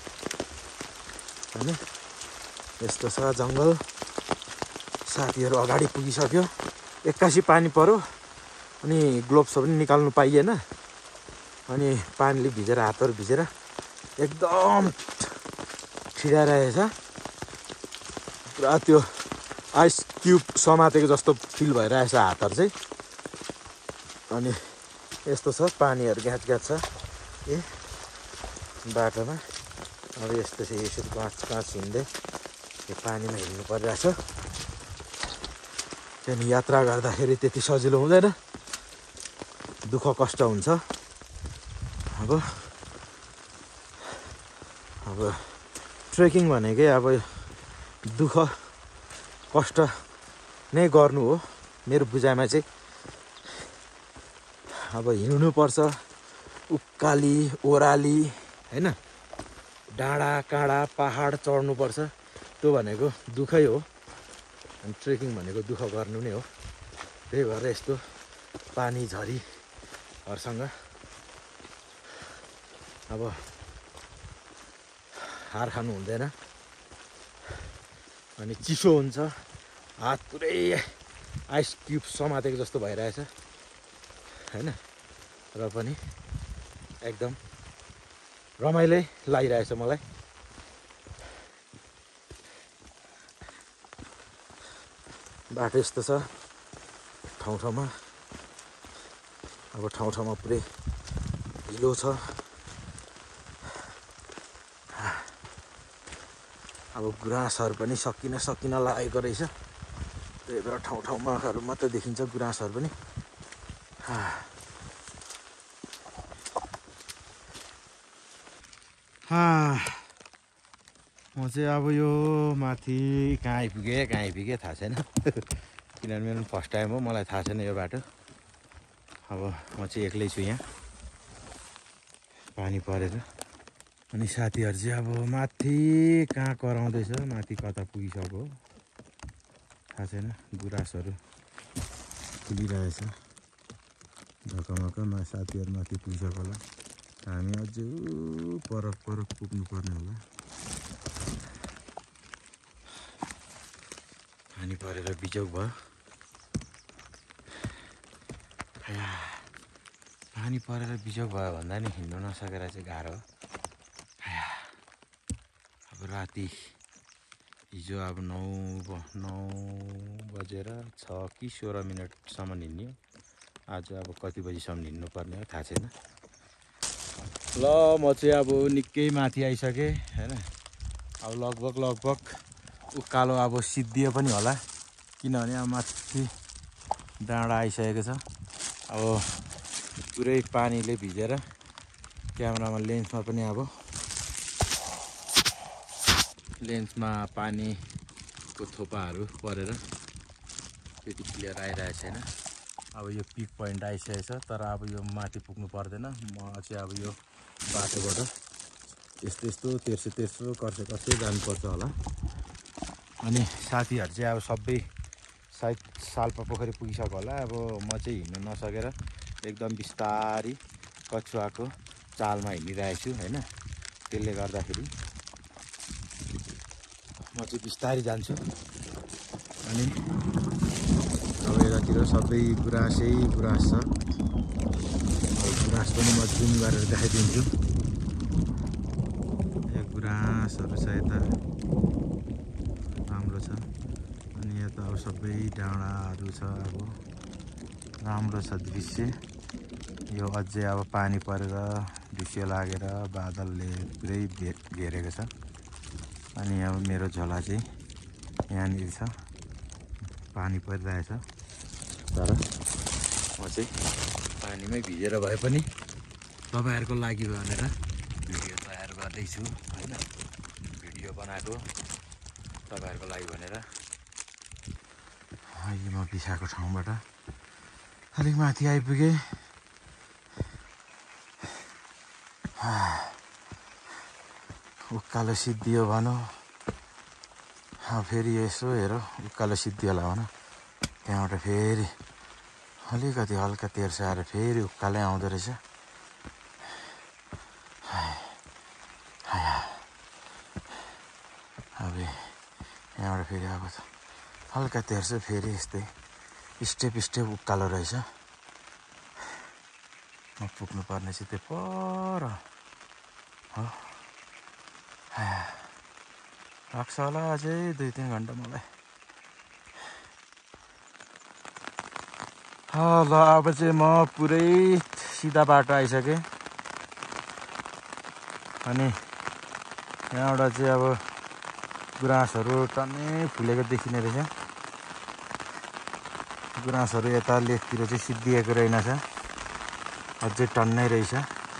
Speaker 1: अनि यस्तो छ जङ्गल। साथीहरू अगाडि पुगिसक्यो, एक्कासी पानी पर्यो अनि ग्लोभ्सहरू पनि निकाल्नु पाइएन। अनि पानीले भिजेर हातहरू भिजेर एकदम ठिडाइरहेछ। पुरा त्यो आइस क्युब समातेको जस्तो फिल भइरहेछ हातहरू चाहिँ। अनि यस्तो छ, पानीहरू ग्याच छ बाटोमा। अब यस्तो चाहिँ यसरी गाँच हिँड्दै यो पानीमा हिँड्नु परिरहेछ। त्यहाँदेखि यात्रा गर्दाखेरि त्यति सजिलो हुँदैन, दुःख कष्ट हुन्छ। अब ट्रेकिङ भनेकै अब दुःख कष्ट नै गर्नु हो मेरो बुझाइमा चाहिँ। अब हिँड्नुपर्छ, उकाली ओह्राली होइन, डाँडा काँडा पहाड चढ्नुपर्छ। त्यो भनेको दुःखै हो। अनि ट्रेकिङ भनेको दुःख गर्नु नै हो। त्यही भएर यस्तो पानी झरीहरूसँग अब हार खानु हुँदैन। अनि चिसो हुन्छ, हात पुरै आइस क्युब समातेको जस्तो भइरहेछ होइन। र पनि एकदम रमाइलो लागिरहेछ मलाई। बाटो यस्तो छ ठाउँ ठाउँमा। अब ठाउँ ठाउँमा पुरै हिलो छ। अब गुराँसहरू पनि सकिन लागेको रहेछ। त्यही भएर ठाउँ ठाउँमाहरू मात्रै देखिन्छ गुराँसहरू पनि। म चाहिँ अब यो माथि कहाँ आइपुगेँ थाहा छैन किनभने मेरो फर्स्ट टाइम हो मलाई थाहा छैन यो बाटो अब म चाहिँ एक्लै छु यहाँ पानी परेर अनि साथीहरू चाहिँ अब माथि कहाँ कराउँदैछ माथि कता पुगिसक्यो थाहा छैन गुराँसहरू फुलिरहेछ ढकमकमा साथीहरू माथि पुगिसक्यो होला हामी अझै परक पुग्नुपर्ने होला पानी परेर बिजोग भयो पानी परेर बिजोग भयो भन्दा नि हिँड्न नसकेर चाहिँ गाह्रो हो अब राति हिजो अब 9 बजेर 6 कि 16 मिनटसम्म हिँड्यो आज अब कति बजीसम्म हिँड्नुपर्ने हो थाहा छैन ल म चाहिँ अब निकै माथि आइसकेँ हैन अब लगभग उकालो अब सिद्धियो पनि होला किनभने अब माथि डाँडा आइसकेको छ अब पुरै पानीले भिजेर क्यामेरामा लेन्समा पनि अब लेन्समा पानीको थोपाहरू परेर त्यति क्लियर आइरहेको छैन अब यो पिक पोइन्ट आइसकेको छ तर अब यो माथि पुग्नु पर्दैन म चाहिँ अब यो बाटोबाट यस्तो तेर्सो कर्से जानुपर्छ होला अनि साथीहरू चाहिँ अब सबै सायद साल्पा पोखरी पुगिसक्यो होला अब म चाहिँ हिँड्न नसकेर एकदम बिस्तारी कछुवाको चालमा हिँडिरहेको छु हैन त्यसले गर्दाखेरि म चाहिँ बिस्तारी जान्छु अनि अब यतातिर सबै गुराँस छ गुराँस पनि म जुम गरेर देखाइदिन्छु यो गुराँसहरू छ यता राम्रो छ अनि यता अब सबै डाँडाहरू छ अब राम्रो छ दृश्य यो अझै अब पानी परेर दृश्य लागेर बादलले पुरै घेरेको छ अनि अब मेरो झोला चाहिँ यहाँनिर छ पानी परिरहेछ तर म चाहिँ पानीमै भिजेर भए पनि तपाईँहरूको लागि भनेर भिडियो तयार गर्दैछु हैन भिडियो बनाएको तपाईँहरूको लागि भनेर अहिले म बिसाएको ठाउँबाट अलिक माथि आइपुगेँ उकालो सिद्धियो भनौँ फेरि यसो हेर उकालो सिद्धियो होला भन त्यहाँबाट फेरि अलिकति हल्का तेर्सो आएर फेरि उकालै आउँदो रहेछ अब यहाँबाट फेरि अब हल्का तेर्सो फेरि यस्तै स्टेप उकालो रहेछ म पुग्नु पर्ने चाहिँ त्यो पर हो लाग्छ होला अझै 2-3 घन्टा मलाई ल अब चाहिँ म पुरै सिधा बाटो आइसकेँ अनि यहाँबाट चाहिँ अब गुराँसहरू टन्नै फुलेको देखिने रहेछ गुराँसहरू यता लेकतिर चाहिँ सिद्धिएको रहेनछ अझै टन्नै रहेछ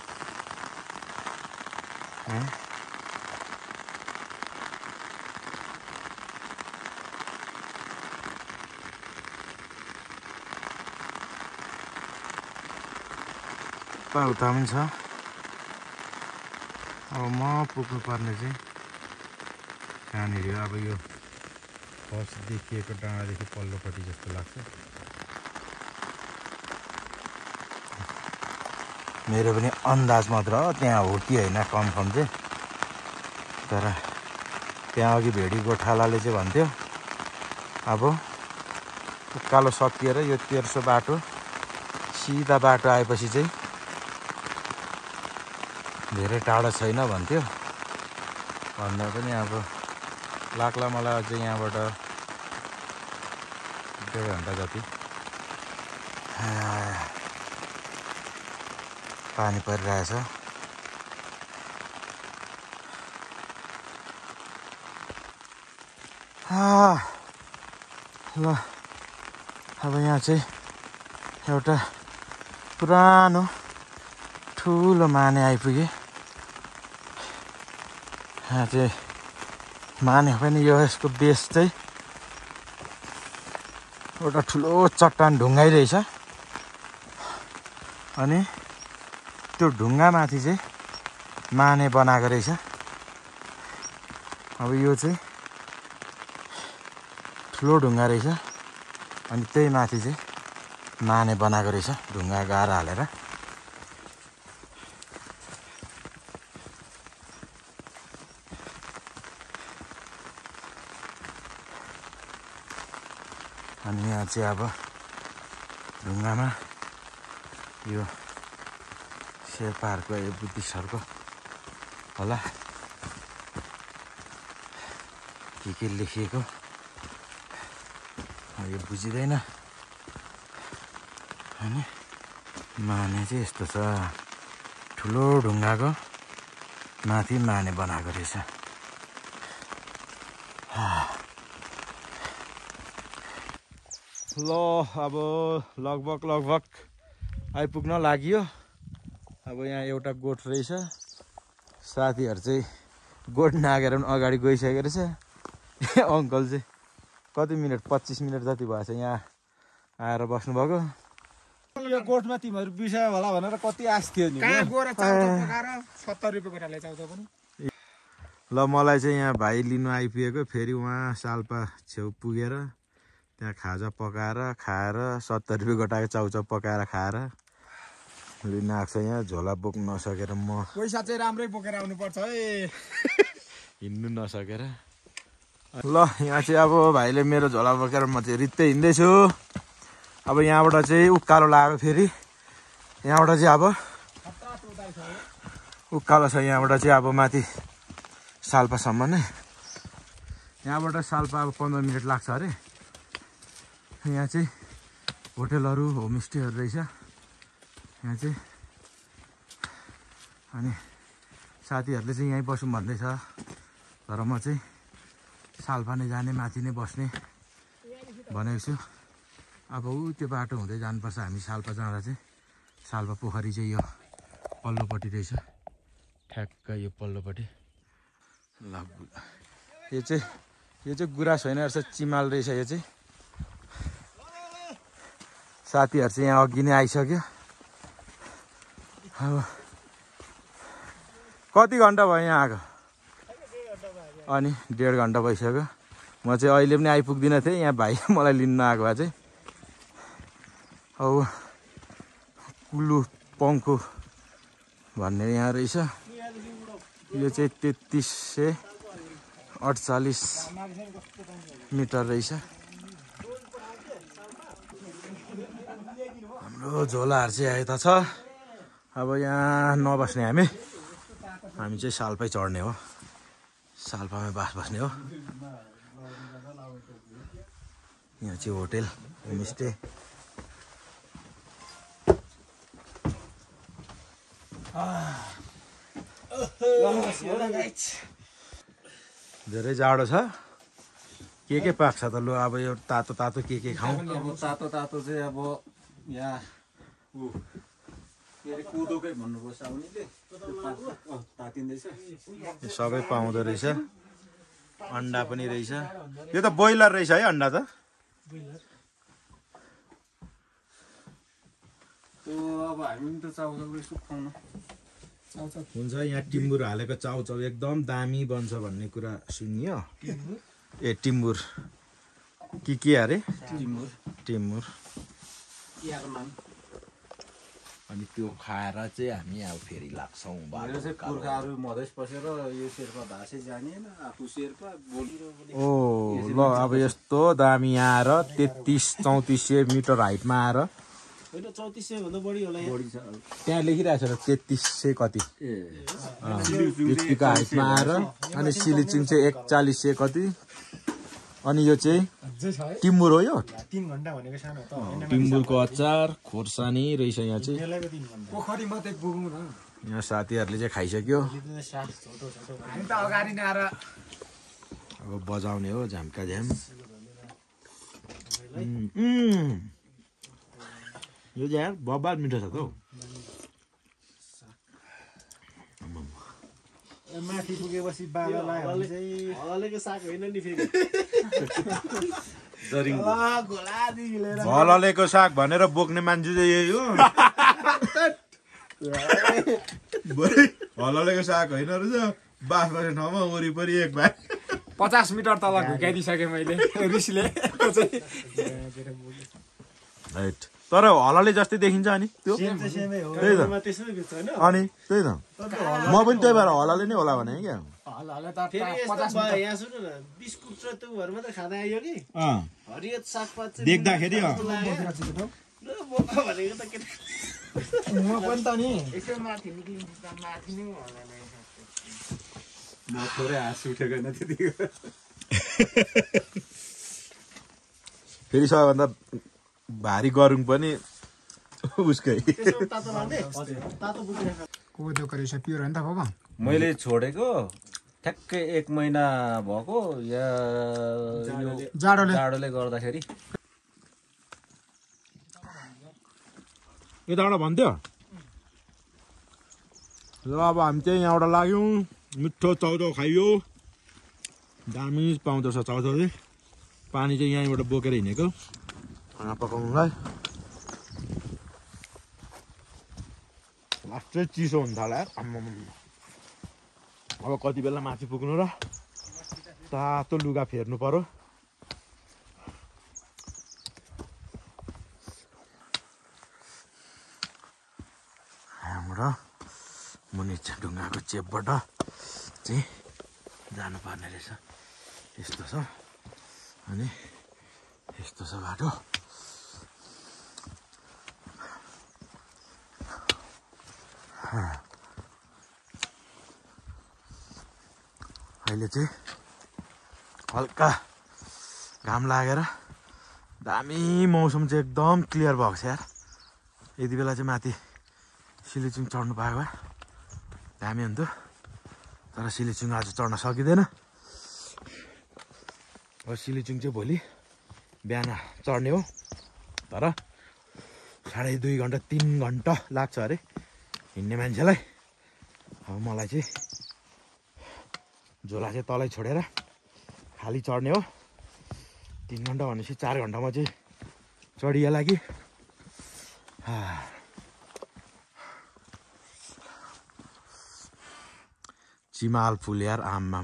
Speaker 1: उता पनि छ अब म पुग्नु पर्ने चाहिँ कहाँनिर अब यो फर्स्ट देखिएको डाँडादेखि पल्लोपट्टि जस्तो लाग्छ मेरो पनि अन्दाज मात्र हो त्यहाँ हो कि होइन कन्फर्म चाहिँ तर त्यहाँ अघि भेडी गोठालाले चाहिँ भन्थ्यो अब उकालो सकिएर यो तेर्सो बाटो सिधा बाटो आएपछि चाहिँ धेरै टाढो छैन भन्थ्यो भन्दा पनि अब लाग्ला मलाई अझै यहाँबाट 1.5 घन्टा जति पानी परिरहेछ ल अब यहाँ चाहिँ एउटा पुरानो ठुलो माने आइपुगे यहाँ चाहिँ माने पनि यो यसको बेस चाहिँ एउटा ठुलो चट्टान ढुङ्गाइ रहेछ अनि त्यो ढुङ्गामाथि चाहिँ माने बनाएको रहेछ। अब यो चाहिँ ठुलो ढुङ्गा रहेछ अनि त्यही माथि चाहिँ माने बनाएको रहेछ ढुङ्गा गाह्रो हालेर। अनि यहाँ चाहिँ अब ढुङ्गामा यो शेर्पाहरूको यो बुद्धिस्टहरूको होला के लेखिएको यो बुझिँदैन। अनि माने चाहिँ यस्तो छ ठुलो ढुङ्गाको माथि माने बनाएको रहेछ। ल अब लगभग आइपुग्न लाग्यो। अब यहाँ एउटा गोठ रहेछ, साथीहरू चाहिँ गोठ नागेर पनि अगाडि गइसकेको रहेछ। अङ्कल चाहिँ कति मिनट 25 मिनट जति भएछ यहाँ आएर बस्नुभएको।
Speaker 5: यो गोठमा तिमीहरू बिसायो होला भनेर कति आश थियो नि।
Speaker 2: कहाँ गएर चाउचाउ पकाएर 70 रुपियाँ गोटाले चाउचाउ पनि।
Speaker 1: ल मलाई चाहिँ यहाँ भाइ लिनु आइपुगेको, फेरि उहाँ साल्पा छेउ पुगेर त्यहाँ खाजा पकाएर खाएर 70 रुपियाँ गोटाको चाउचाउ पकाएर खाएर लिन आएको छ। यहाँ झोला बोक्नु नसकेर म
Speaker 2: पैसा चाहिँ राम्रै बोकेर आउनुपर्छ है,
Speaker 1: हिँड्नु नसकेर। ल यहाँ चाहिँ अब भाइले मेरो झोला बोकेर म चाहिँ रित्तै हिँड्दैछु। अब यहाँबाट चाहिँ उकालो लाग्यो, फेरि यहाँबाट चाहिँ अब उकालो छ। यहाँबाट चाहिँ अब माथि साल्पासम्म नै, यहाँबाट साल्पा अब 15 मिनट लाग्छ अरे। यहाँ चाहिँ होटेलहरू होमस्टेहरू रहेछ यहाँ चाहिँ। अनि साथीहरूले चाहिँ यहीँ बसौँ भन्दैछ, तर म चाहिँ साल्पा नै जाने, माथि नै बस्ने भनेको छु। अब ऊ त्यो बाटो हुँदै जानुपर्छ हामी साल्पा जाँदा चाहिँ। साल्पा पोखरी चाहिँ यो पल्लोपट्टि रहेछ, ठ्याक्क यो पल्लोपट्टि। ल यो चाहिँ गुराँस होइन रहेछ, चिमाल रहेछ यो चाहिँ। साथीहरू चाहिँ यहाँ अघि नै आइसक्यो। अब कति घन्टा भयो यहाँ आएको? अनि 1.5 घन्टा भइसक्यो। म चाहिँ अहिले पनि आइपुग्दिनँ थिएँ, यहाँ भाइ मलाई लिन आएको भए चाहिँ। अब कुल्लु पङ्खु भन्ने यहाँ रहेछ, यो चाहिँ 3348 मिटर रहेछ। हाम्रो झोलाहरू चाहिँ यता छ। अब यहाँ नबस्ने हामी चाहिँ साल्पै चढ्ने हो, साल्पामै बास बस्ने हो। यहाँ चाहिँ होटेल होमस्टे। धेरै जाडो छ। के पाक्छ त? लु अब यो तातो तातो के खाउँ?
Speaker 5: अब तातो चाहिँ अब यहाँ कोदोकै भन्नुभयो साउनीले तातिँदैछ।
Speaker 1: सबै पाउँदो रहेछ, अन्डा पनि रहेछ। यो त ब्रोइलर रहेछ है अन्डा त?
Speaker 5: अब हामी त चाउचाउ यसो खुवाउनु
Speaker 1: हुन्छ। यहाँ टिम्बुर हालेको चाउचाउ एकदम दामी बन्छ भन्ने कुरा सुनियो। ए टिम्बुर के अरे? टिम्बुर। अनि त्यो खाएर चाहिँ हामी अब फेरि लाग्छौँ।
Speaker 5: पुर्खाहरू मधेस पसेर यो शेर्पा भाषै जानिएन, आफू शेर्पा बोलिरहने।
Speaker 1: ओ ल अब यस्तो दामी यहाँ आएर 33-34 मिटर हाइटमा आएर,
Speaker 5: होइन 3400 भन्दा बढी होला यहाँ।
Speaker 1: त्यहाँ लेखिरहेको छ 3300 कति त्यतिको हाइटमा आएर। अनि सिलिचिङ चाहिँ 4100 कति। अनि यो चाहिँ टिम्बुर हो। यो
Speaker 2: 3 घन्टा भनेको सानो त होइन।
Speaker 1: टिम्बुरको अचार खोर्सानी रहेछ यहाँ चाहिँ।
Speaker 2: पोखरी मात्रै पुगौँ न।
Speaker 1: यहाँ साथीहरूले चाहिँ खाइसक्यो।
Speaker 2: हामी त अगाडि नै आएर
Speaker 1: अब बजाउने हो झ्याम्का झ्याम। यो चाहिँ बब्बाल मिठो छ त हौ।
Speaker 5: माथि पुगेपछि
Speaker 2: बसी बाजा लाग्यो भने चाहिँ
Speaker 5: हललेको साग होइन नि फेरि
Speaker 2: घोलादेखि लिएर
Speaker 4: हललेको साग भनेर बोक्ने मान्छे चाहिँ यही हो हललेको साग होइन रहेछ बास बस्ने ठाउँमा वरिपरि एक भाइ
Speaker 2: 50 मिटर तल घुकाइदिइसकेँ मैले रिसले
Speaker 4: तर हलले जस्तै देखिन्छ अनि त्यो
Speaker 3: सेमै हो
Speaker 4: त्यही त
Speaker 5: त्यसमै भित्र होइन
Speaker 4: अनि त्यही त म पनि त्यही भएर हलले नै होला भने क्या
Speaker 2: हलले त
Speaker 5: फेरि यस्तो
Speaker 2: 50
Speaker 5: भयो
Speaker 2: मिटर
Speaker 5: यहाँ सुन्नु न बिस्कुट र त्योहरू मात्रै खाँदा आइयो कि हरियो सागपात चाहिँ
Speaker 4: देख्दाखेरि
Speaker 5: ल बोका भनेको त केटा
Speaker 2: म पनि त नि
Speaker 3: यसो माथि निक्लिन्छ त माथि नै होला
Speaker 1: म थोरै हाँस उठेको होइन त्यतिको
Speaker 4: फेरि सबैभन्दा भारी गरुङ पनि उसकै
Speaker 5: त्यसो तातो लाउने तातो बुझेर खा
Speaker 2: कोदोको रहेछ प्योर हो नि त बाबा
Speaker 1: मैले छोडेको ठ्याक्कै 1 महिना भएको या यो जाडोले गर्दाखेरि
Speaker 4: यताबाट भन्थ्यो ल अब हामी चाहिँ यहाँबाट लाग्यौँ मिठो चाउचाउ खाइयो दामी पाउँदो रहेछ चाउचाउ चाहिँ पानी चाहिँ यहीँबाट बोकेर हिँडेको खाना पकाउनुलाई लास्ट चाहिँ चिसो हुन थाल्यो यार अब कति बेला माथि पुग्नु र तातो लुगा फेर्नु पर्यो हाम्रो मुनिचा ढुङ्गाको चेपबाट चाहिँ जानुपर्ने रहेछ यस्तो छ अनि यस्तो छ बाटो अहिले चाहिँ हल्का घाम लागेर दामी मौसम चाहिँ एकदम क्लियर भएको छ यार यति बेला चाहिँ माथि सिलिचुङ चढ्नु पायो भए दामी हुन्थ्यो तर सिलिचुङ आज चढ्न सकिँदैन अब सिलिचुङ चाहिँ भोलि बिहान चढ्ने हो तर 2.5 घन्टा 3 घन्टा लाग्छ अरे हिँड्ने मान्छेलाई अब मलाई चाहिँ झोला चाहिँ तलै छोडेर खाली चढ्ने हो 3 घन्टा भनेपछि 4 घन्टामा चाहिँ चढिएला कि चिमाल फुल यार आम्मा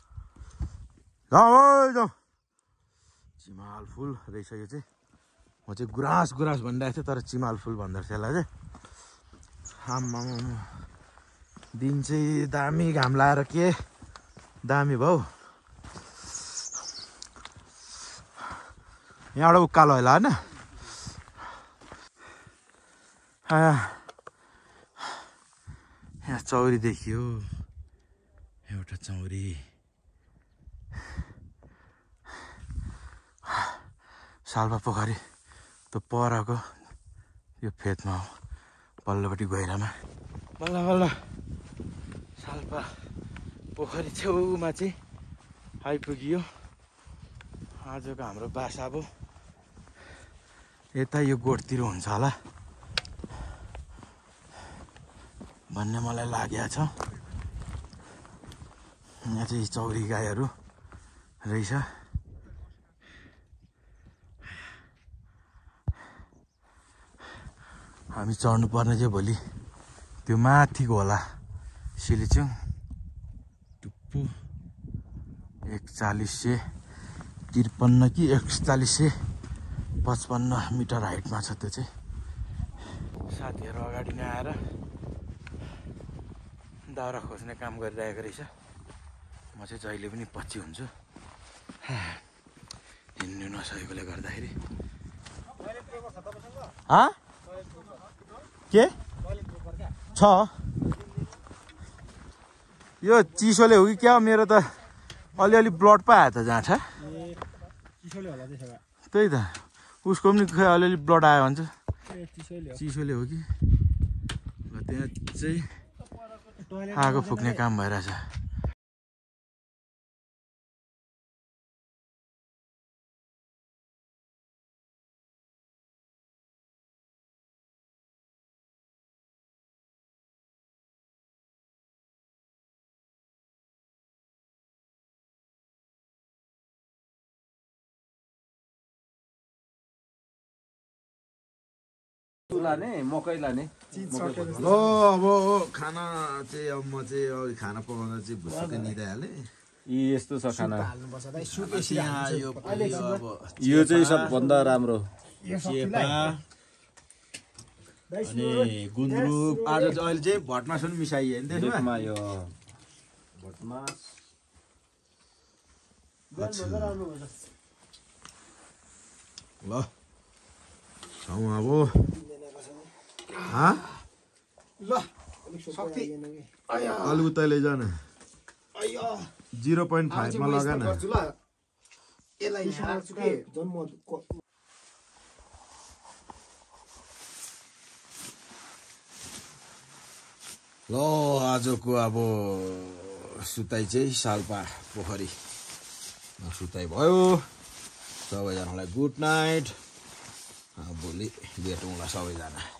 Speaker 4: जाऊ चिमाल फुल रहेछ यो चाहिँ म चाहिँ गुराँस भनिरहेको थिएँ तर चिमाल फुल भन्दो रहेछ यसलाई चाहिँ आम्मा दिन चाहिँ दामी घाम लाएर के दामी भयो यहाँबाट उकालो होला होइन यहाँ चौरी देखियो एउटा चौरी सालपा पोखरी त परको यो फेदमा हो पल्लोपट्टि गहिरामा बल्ल बल्ल सालपा पोखरी छेउमा चाहिँ आइपुगियो आजको हाम्रो बासा अब यता यो गोठतिर हुन्छ होला भन्ने मलाई लागेको छ यहाँ चाहिँ चौरी गाईहरू रहेछ हामी चढ्नु पर्ने चाहिँ भोलि त्यो माथिको होला सिलिचुङ टुप्पो 4153 कि 4155 मिटर हाइटमा छ त्यो चाहिँ साथीहरू अगाडि नै आएर दाउरा खोज्ने काम गरिरहेको रहेछ म चाहिँ जहिले पनि पछि हुन्छु हिँड्नु नसकेकोले गर्दाखेरि के छ यो चिसोले हो कि क्या मेरो त अलिअलि ब्लड पो आयो त जाँठा त्यही त उसको पनि खै अलिअलि ब्लड आयो भन्छ चिसोले हो कि त्यहाँ चाहिँ आगो फुक्ने काम भइरहेछ
Speaker 1: लाने मकै लाने
Speaker 2: चिज सकेर
Speaker 4: ल अब खाना चाहिँ अब म चाहिँ अब खाना पकाउँदा चाहिँ भुसुकै निदाइहालेँ
Speaker 1: यी यस्तो छ खाना
Speaker 2: हाल्नुपर्छ दाइ सुप
Speaker 4: यहाँ यो अब
Speaker 1: यो चाहिँ सबभन्दा राम्रो
Speaker 2: यो
Speaker 1: चेपा अनि गुन्द्रुक
Speaker 4: आज चाहिँ अहिले चाहिँ भटमास पनि मिसाइयो नि त्यसमा
Speaker 1: त्यसमा यो भटमास
Speaker 4: ल खाउँ अब
Speaker 2: ल शक्ति
Speaker 4: अलि उता लैजान 0.5 मा लगा न
Speaker 2: गर्छु ल यसलाई हाल्छु के जन्म
Speaker 4: ल आजको अब सुताइ चाहिँ साल्पा पोखरीमा सुताइ भयो सबैजनालाई गुड नाइट भोलि भेटौँला सबैजना